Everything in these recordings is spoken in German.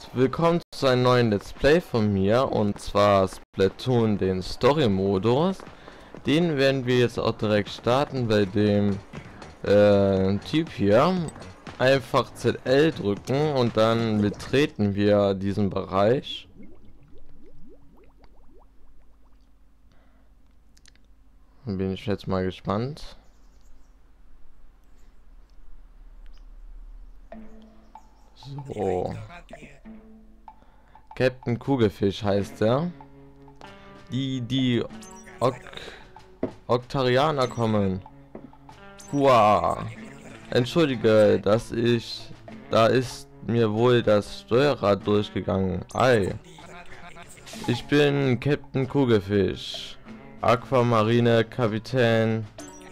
willkommen zu einem neuen Let's Play von mir, und zwar Splatoon, den Story-Modus. Den werden wir jetzt auch direkt starten bei dem Typ hier. Einfach ZL drücken und dann betreten wir diesen Bereich. Bin ich jetzt mal gespannt. So. Captain Kugelfisch heißt er. Die Octarianer kommen. Hua. Entschuldige, da ist mir wohl das Steuerrad durchgegangen. Ei. Ich bin Captain Kugelfisch. Aquamarine Kapitän.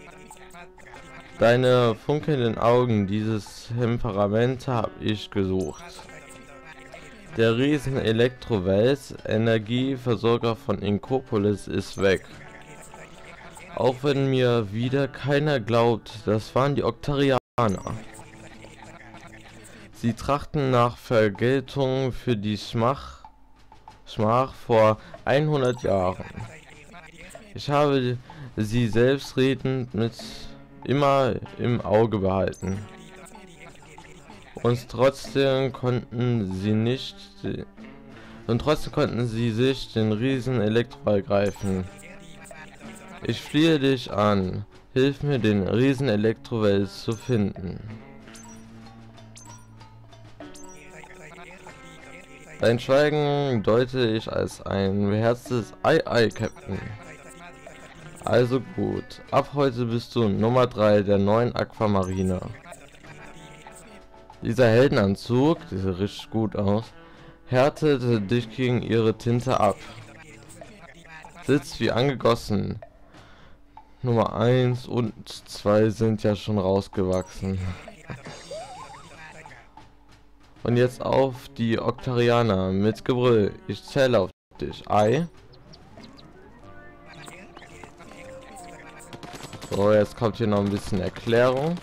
Deine funkelnden Augen, dieses Temperament habe ich gesucht. Der riesen Elektrowels, Energieversorger von Inkopolis, ist weg. Auch wenn mir wieder keiner glaubt, das waren die Octarianer. Sie trachten nach Vergeltung für die Schmach vor 100 Jahren. Ich habe sie selbstredend immer im Auge behalten. Und trotzdem konnten sie sich den riesen Elektroball greifen. Ich flehe dich an, hilf mir, den riesen Elektrowels zu finden. Dein Schweigen deute ich als ein beherztes Ei, Captain. Also gut, ab heute bist du Nummer 3 der neuen Aquamarine. Dieser Heldenanzug, der sieht richtig gut aus, härtete dich gegen ihre Tinte ab. Sitzt wie angegossen. Nummer 1 und 2 sind ja schon rausgewachsen. Und jetzt auf die Octarianer mit Gebrüll. Ich zähle auf dich. Ei. So, jetzt kommt hier noch ein bisschen Erklärung.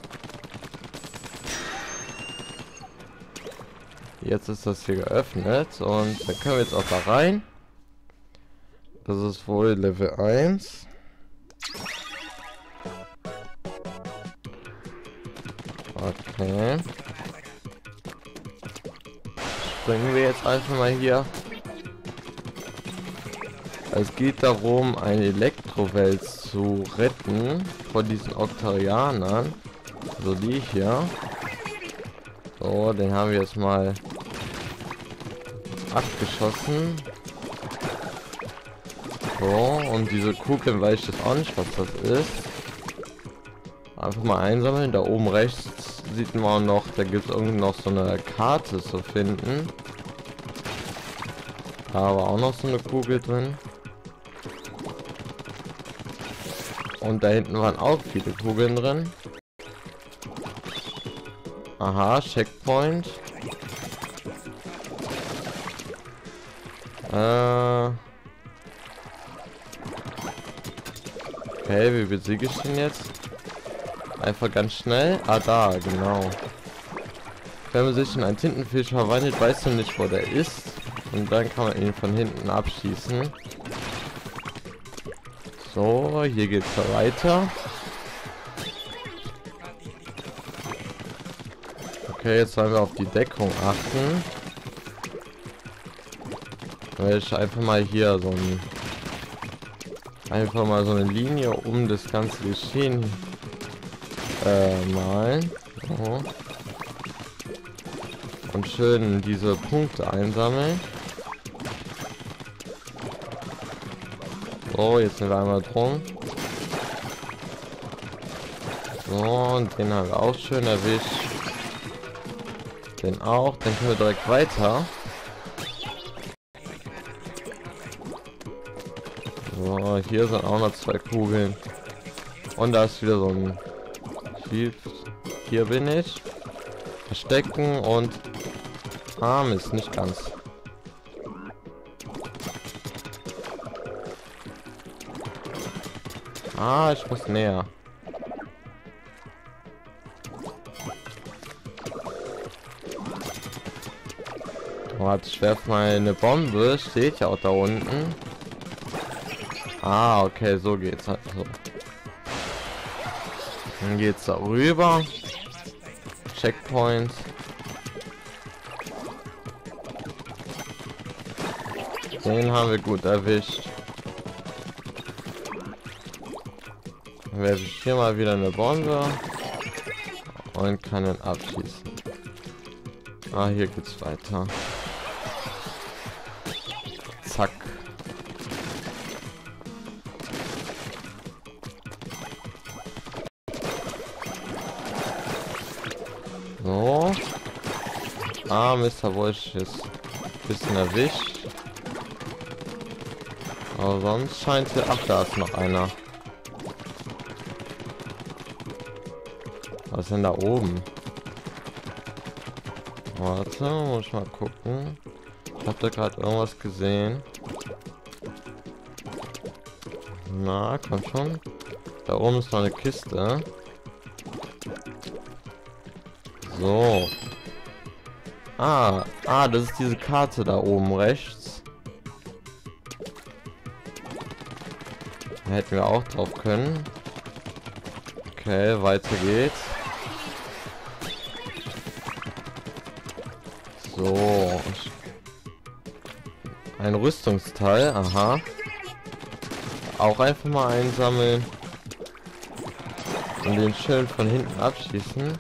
Jetzt ist das hier geöffnet und dann können wir jetzt auch da rein. Das ist wohl Level 1. Okay. Springen wir jetzt einfach mal hier. Es geht darum, einen Elektrowels zu retten vor diesen Octarianern. So die hier. So, den haben wir jetzt mal abgeschossen. So, und diese Kugeln weiß ich jetzt auch nicht, was das ist. Einfach mal einsammeln. Da oben rechts sieht man noch, da gibt es irgendwie noch so eine Karte zu finden. Da war auch noch so eine Kugel drin. Und da hinten waren auch viele Kugeln drin. Aha, Checkpoint. Okay, wie besiege ich den jetzt? Einfach ganz schnell. Ah, da, genau. Wenn man sich in einen Tintenfisch verwandelt, weißt du nicht, wo der ist. Und dann kann man ihn von hinten abschießen. So, hier geht's weiter. Okay, jetzt sollen wir auf die Deckung achten. Weil ich einfach mal hier so so eine Linie um das ganze Geschehen malen. So. Und schön diese Punkte einsammeln. So, jetzt sind wir einmal drum. So, und den haben wir auch schön erwischt. Den auch, dann können wir direkt weiter. So, hier sind auch noch 2 Kugeln. Und da ist wieder so ein Typ. Hier bin ich. Verstecken und Arm ist nicht ganz. Ah, ich muss näher. Warte, ich werfe mal eine Bombe. Steht ja auch da unten. Ah, okay, so geht's halt so. Dann geht's da rüber. Checkpoint. Den haben wir gut erwischt. Dann werfe ich hier mal wieder eine Bombe. Und kann ihn abschießen. Ah, hier geht's weiter. Zack. So. Ah, Mr. Wolf ist ein bisschen erwischt. Aber sonst scheint hier... Ach, da ist noch einer. Was ist denn da oben? Warte, muss ich mal gucken. Ich habe da gerade irgendwas gesehen. Na, komm schon. Da oben ist noch eine Kiste. So. Das ist diese Karte da oben rechts. Da hätten wir auch drauf können. Okay, weiter geht's. So. Ein Rüstungsteil, aha. Auch einfach mal einsammeln. Und den schön von hinten abschießen.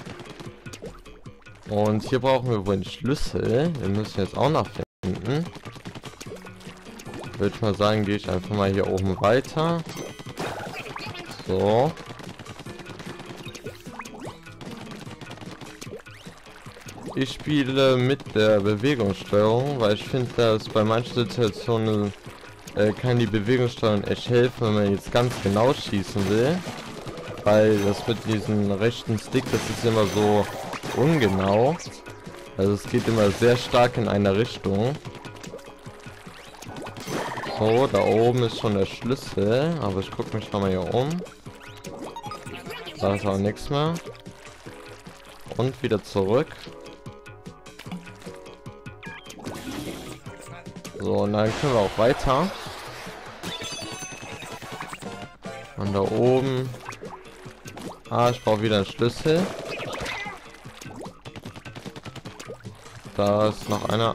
Und hier brauchen wir wohl einen Schlüssel. Den müssen wir jetzt auch noch finden. Würde ich mal sagen, gehe ich einfach mal hier oben weiter. So. Ich spiele mit der Bewegungssteuerung, weil ich finde, dass bei manchen Situationen kann die Bewegungssteuerung echt helfen, wenn man jetzt ganz genau schießen will. Weil das mit diesem rechten Stick, das ist immer so ungenau. Also es geht immer sehr stark in eine Richtung. So, da oben ist schon der Schlüssel, aber ich gucke mich nochmal hier um. Da ist auch nichts mehr. Und wieder zurück. So, und dann können wir auch weiter. Und da oben. Ah, ich brauche wieder einen Schlüssel. Da ist noch einer.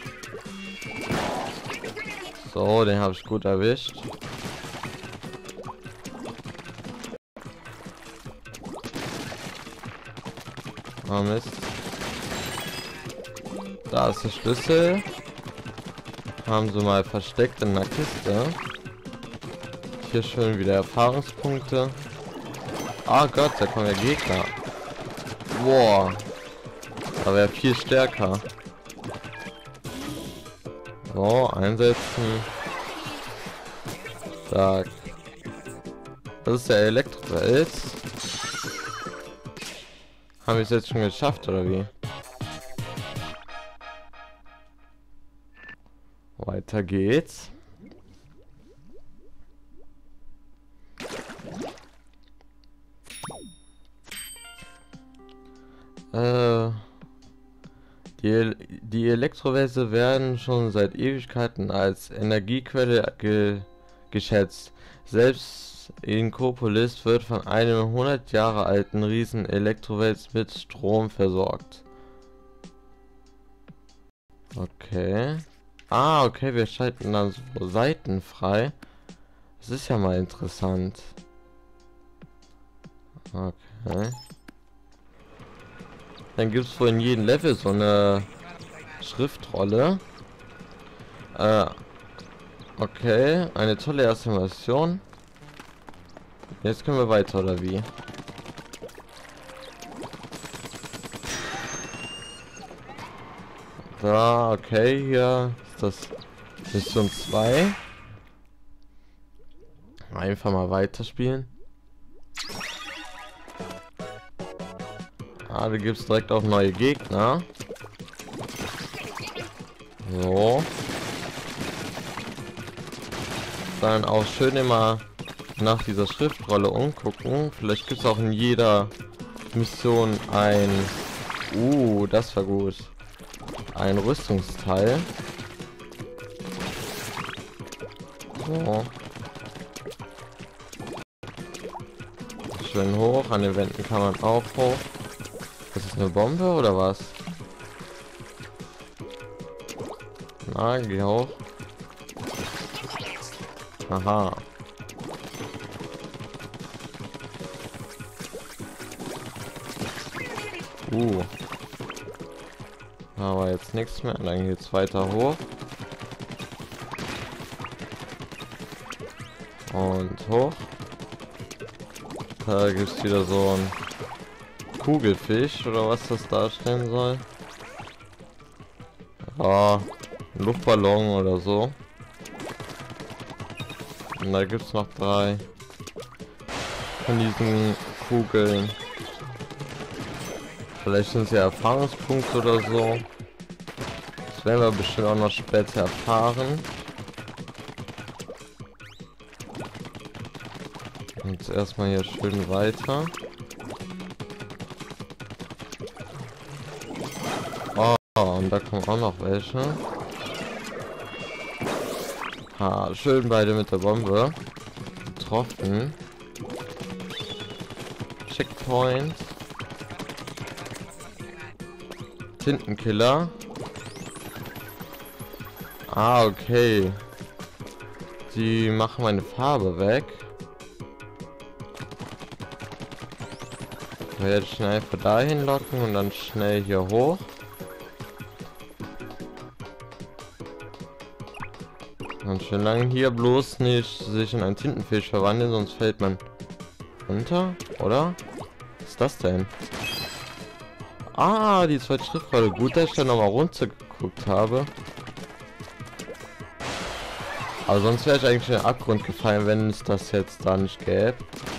So, den habe ich gut erwischt. Oh Mist. Da ist der Schlüssel. Haben sie mal versteckt in der Kiste. Hier schön wieder Erfahrungspunkte. Ah Gott, da kommen ja Gegner. Boah. Da wäre viel stärker. So, einsetzen. Zack. Das ist der Elektrowelt. Haben wir es jetzt schon geschafft, oder wie? Weiter geht's. Die Elektrowälze werden schon seit Ewigkeiten als Energiequelle geschätzt. Selbst Inkopolis wird von einem 100 Jahre alten Riesen Elektrowälz mit Strom versorgt. Okay. Ah, okay, wir schalten dann so Seiten frei. Das ist ja mal interessant. Okay. Dann gibt es wohl in jedem Level so eine Schriftrolle. Okay, eine tolle erste Version. Jetzt können wir weiter, oder wie? Da, okay, hier ist das Mission 2. Einfach mal weiterspielen. Ah, da gibt es direkt auch neue Gegner. So. Dann auch schön immer nach dieser Schriftrolle umgucken. Vielleicht gibt es auch in jeder Mission ein... das war gut. ein Rüstungsteil. So. Schön hoch, an den Wänden kann man auch hoch. Das ist eine Bombe oder was? Na, geh hoch. Aha. Aber jetzt nichts mehr. Dann geht's weiter hoch. Und hoch. Da gibt's wieder so ein Kugelfisch oder was das darstellen soll. Ja, ein Luftballon oder so. Und da gibt's noch 3 von diesen Kugeln. Vielleicht sind es ja Erfahrungspunkte oder so. Das werden wir bestimmt auch noch später erfahren. Und erstmal hier schön weiter. Oh, und da kommen auch noch welche. Ha, schön beide mit der Bombe. Getroffen. Checkpoint. Tintenkiller. Ah, okay. Die machen meine Farbe weg. Ich werde schnell einfach dahin locken und dann schnell hier hoch. Und schön lange hier bloß nicht sich in einen Tintenfisch verwandeln, sonst fällt man runter, oder? Was ist das denn? Ah, die 2 Schriftrolle. Gut, dass ich da nochmal runtergeguckt habe. Aber sonst wäre ich eigentlich in den Abgrund gefallen, wenn es das jetzt da nicht gäbe.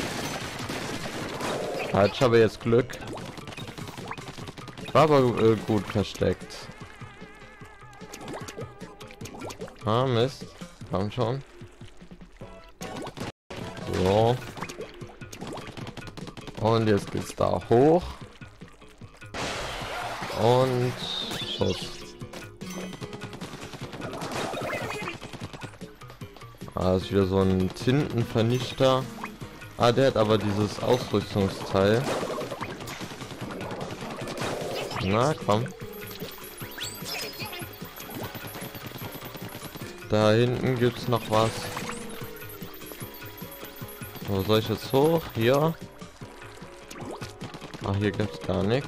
Ich habe jetzt Glück. War aber gut versteckt. Ah, Mist. Komm schon. So. Und jetzt geht's da hoch. Und Schuss. Ah, das ist wieder so ein Tintenvernichter. Ah, der hat aber dieses Ausrüstungsteil. Na, komm. Da hinten gibt's noch was. Wo soll ich jetzt hoch? Hier. Ach, hier gibt's gar nichts.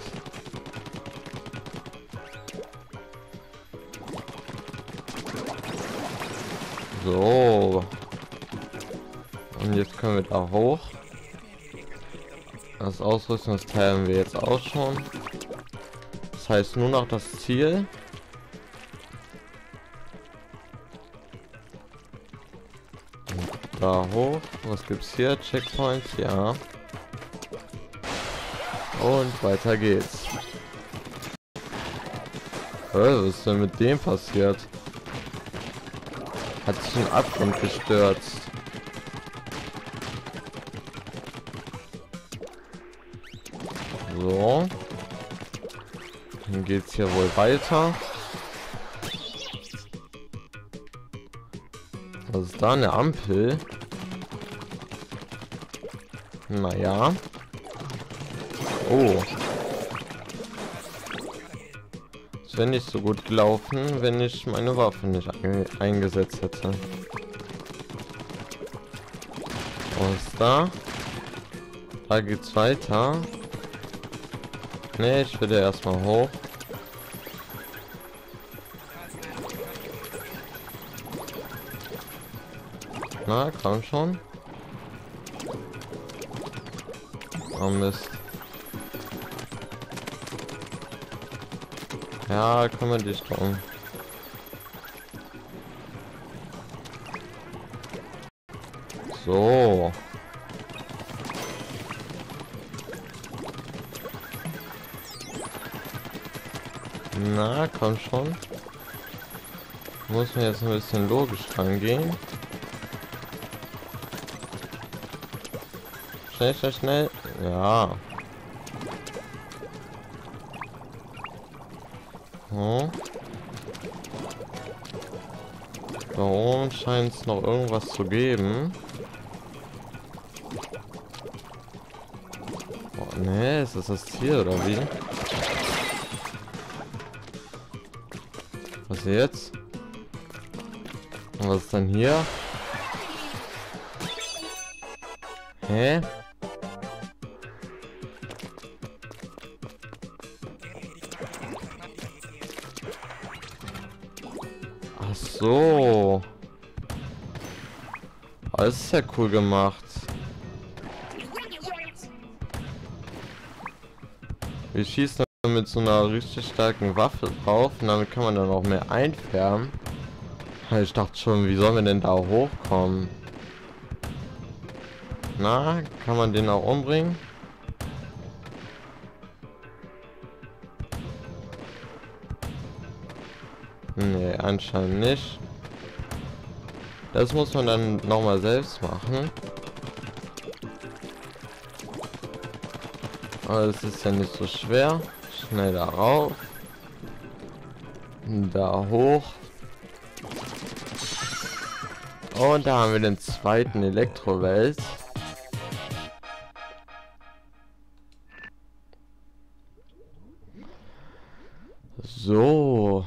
So. Und jetzt können wir da hoch. Das Ausrüstungsteil haben wir jetzt auch schon. Das heißt nur noch das Ziel. Und da hoch. Was gibt's hier? Checkpoints, ja. Und weiter geht's. Was ist denn mit dem passiert? Hat sich im Abgrund gestürzt. So. Dann geht's hier wohl weiter. Was ist da? Eine Ampel? Naja. Oh. Es wäre nicht so gut gelaufen, wenn ich meine Waffe nicht eingesetzt hätte. Was ist da? Da geht's weiter. Ne, ich will erstmal hoch. Na, komm schon. Oh Mist. Ja, kümmere dich drum. So. Na, komm schon. Muss man jetzt ein bisschen logisch rangehen. Schnell, schnell, schnell. Ja. Oh. Da oben scheint es noch irgendwas zu geben. Oh, ne, ist das Ziel oder wie? Was jetzt? Und was ist denn hier? Hä? Ach so. Das ist ja cool gemacht. Wir schießen mit so einer richtig starken Waffe drauf und damit kann man dann auch mehr einfärben. Ich dachte schon, wie sollen wir denn da hochkommen? Na, kann man den auch umbringen? Nee, anscheinend nicht. Das muss man dann nochmal selbst machen. Aber es ist ja nicht so schwer. Schnell da rauf. Da hoch. Und da haben wir den zweiten Elektrowelt. So.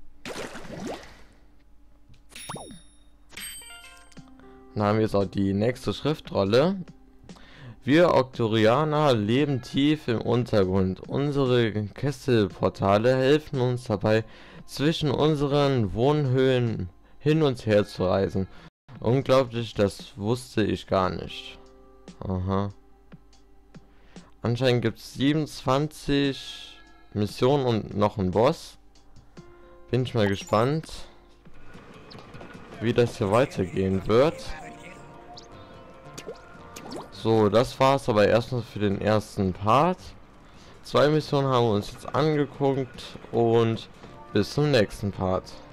Dann haben wir jetzt auch die nächste Schriftrolle. Wir Oktorianer leben tief im Untergrund. Unsere Kesselportale helfen uns dabei, zwischen unseren Wohnhöhlen hin und her zu reisen. Unglaublich, das wusste ich gar nicht. Aha. Anscheinend gibt es 27 Missionen und noch einen Boss. Bin ich mal gespannt, wie das hier weitergehen wird. So, das war's aber erstmal für den ersten Part. 2 Missionen haben wir uns jetzt angeguckt und bis zum nächsten Part.